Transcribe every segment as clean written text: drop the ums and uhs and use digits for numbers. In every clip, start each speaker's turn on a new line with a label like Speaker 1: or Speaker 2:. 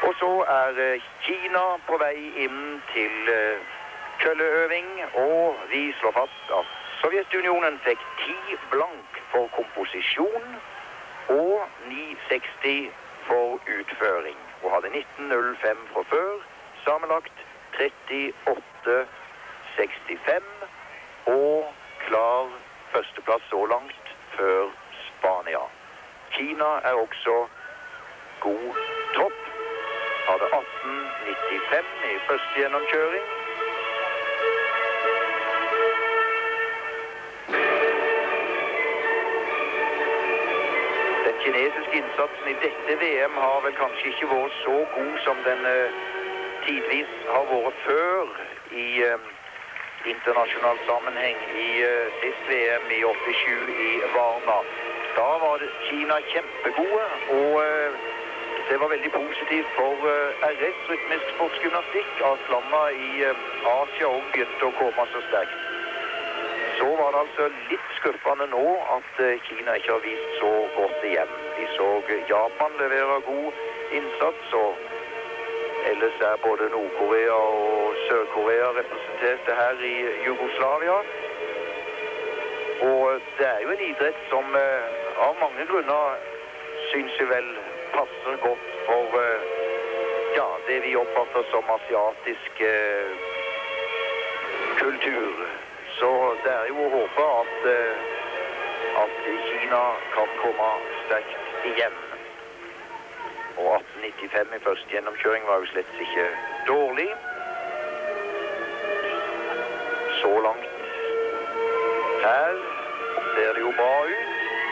Speaker 1: Og så er Kina på vei inn til kølleøving, og vi slår fast at Sovjetunionen fikk 10 blank for komposisjon og 9,60 for utføring, og hadde 19,05 fra før, sammenlagt 38,65 og klar førsteplass så langt før Spania. Kina er også god tropp. Hadde 18,95 i første gjennomkjøring. Den kinesiske innsatsen i dette VM har vel kanskje ikke vært så god som den tidvis har vært før i internasjonal sammenheng i sist VM i 87 i Varna. Da var Kina kjempegode, og det var veldig positivt for RS, rytmisk sportsgymnastikk, at landene i Asia også begynte å komme så sterkt. Så var det altså litt skuffende nå at Kina ikke har vist så godt igjen. Vi så Japan levere god innsats, og ellers er både Nord-Korea og Sør-Korea representerte her i Jugoslavia. Og det er jo en idrett som av mange grunner synes jeg vel passer godt for ja, det vi oppfatter som asiatisk kultur. Så det er jo å håpe at Kina kan komme sterkt igjen. Og 18,95 i første gjennomkjøring var jo slett ikke dårlig. Så langt her ser det jo bra ut.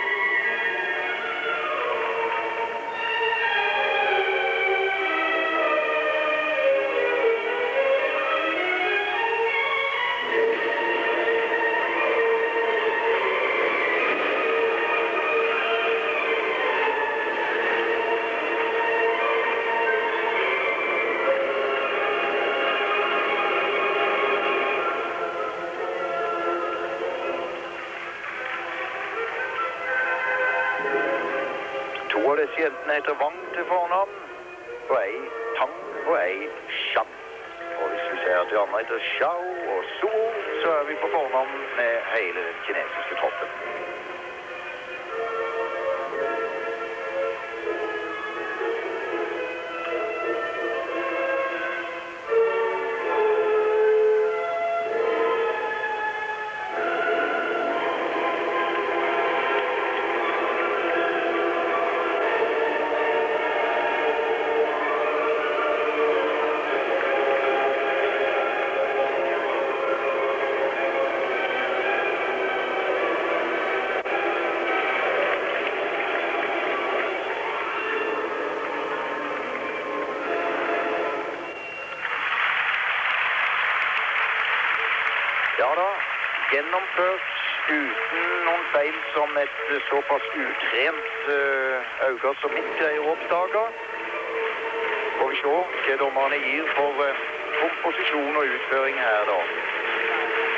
Speaker 1: Og disse jentene heter Wang til fornavn, og ei Tang og ei Shang. Og hvis vi ser at de andre heter Xiao og Su, så er vi på fornavn med hele den kinesiske troppen. Ja da, gjennomført uten noen feil som et såpass utrent øye som mitt greier å oppdage. Får vi se hva dommerne gir for komposisjon og utføring her da.